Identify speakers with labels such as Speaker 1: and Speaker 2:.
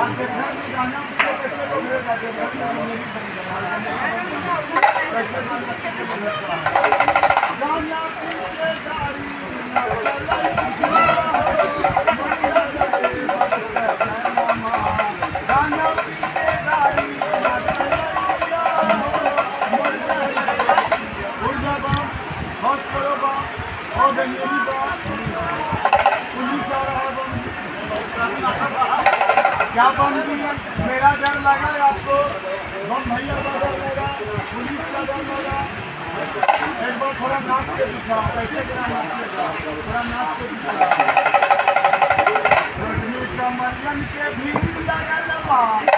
Speaker 1: क्या बन गई? मेरा डर लगा आपको, हम भैया का डर लगा, पुलिस का डर लगा। एक बार थोड़ा नाच के दिखा, कैसे गिरा नाचेगा, थोड़ा नाच के दिखा। कमरियन के भी लगा लगा